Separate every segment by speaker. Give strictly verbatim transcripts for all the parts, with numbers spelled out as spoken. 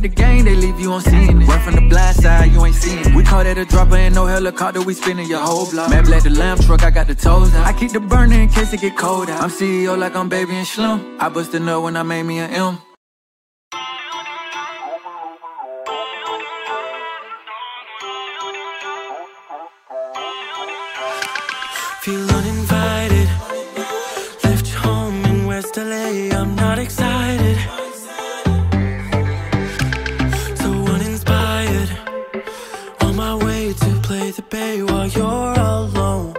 Speaker 1: the game, they leave you on scene. Run from the blind side, you ain't seen it. We call that a dropper, ain't no helicopter, we spinning your whole block. Mad black the lamb truck, I got the toes out. I keep the burner in case it get cold out. I'm C E O like I'm Baby and Slim. I bust a nut when I made me an M.
Speaker 2: Feel uninvited. Left home in West L A, I'm not excited. So uninspired. On my way to play the bay while you're alone.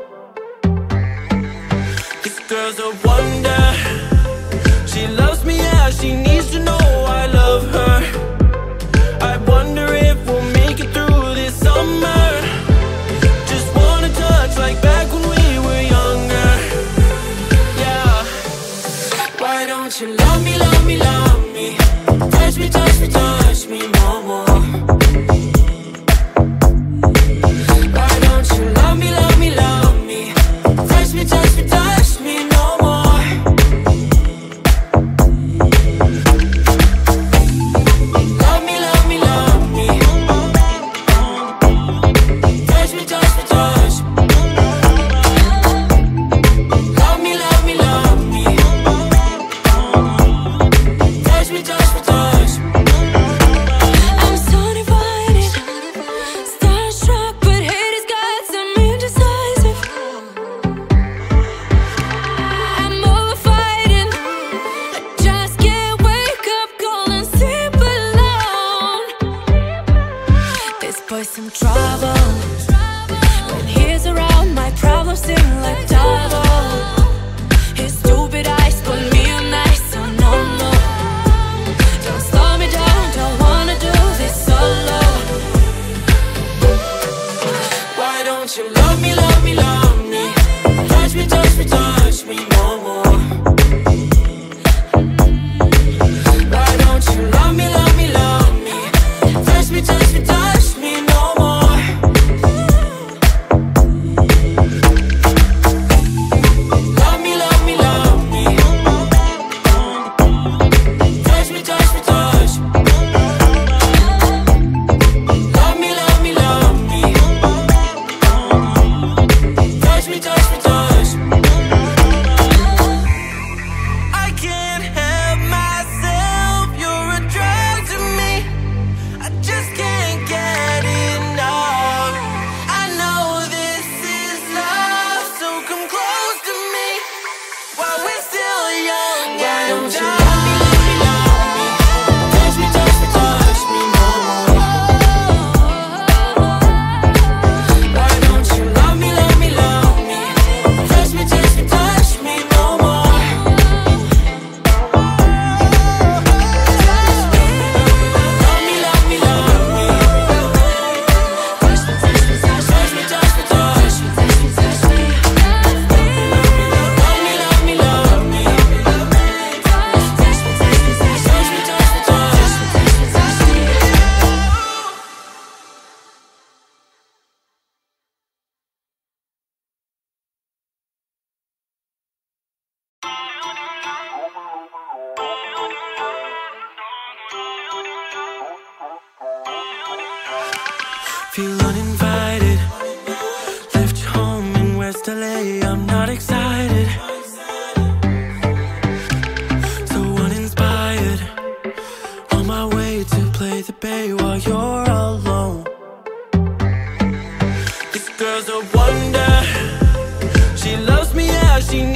Speaker 2: This girl's a wonder. She loves me, yeah, she needs to know I love her. I wonder if we'll make it through this summer. Just wanna touch like back when we you love me, love me, love me. Touch me, touch me, touch me no more. Why don't you love me, love me, love me. Touch me, touch me, touch me no more. Love me, love me, love me. Touch me, touch me, touch me. Love me, love me, love me. Touch me, touch me, touch me. I'm so divided, starstruck, but hate has got some indecisive. I'm over fighting, I just can't wake up cold and sleep alone. This boy's some trouble. When he's around, my problems seem like double. His stupid eyes put me on ice, so no more. Don't slow me down, don't wanna do this solo. Why don't you love me, love me, love me. Touch me, touch me, touch me no more. Why don't you love me, love me, love me. Touch me, touch me, touch me no more. Love me, love me, love me. Touch me, touch me, touch me. Love me, love me, love me. Touch me, touch me, touch me. I can't help myself, you're a drug to me. I just can't get enough. I know this is love, so come close to me while we're still young. Why don't you love me, love me, love me. Touch me, touch me, touch me no more. Why don't you love me, love me, love me. Touch me, touch me, touch me no more. Love me, love me, love me. Touch me, touch me, touch me, touch me, touch me, touch me, touch me. Love me, love me, love me. Touch me, touch me, touch me, touch me, touch me, touch me, touch me, touch me. Feel uninvited. Left home in West L A, I'm not excited. So uninspired. On my way to play the bay while you're alone. This girl's a wonder. She loves me, yeah, she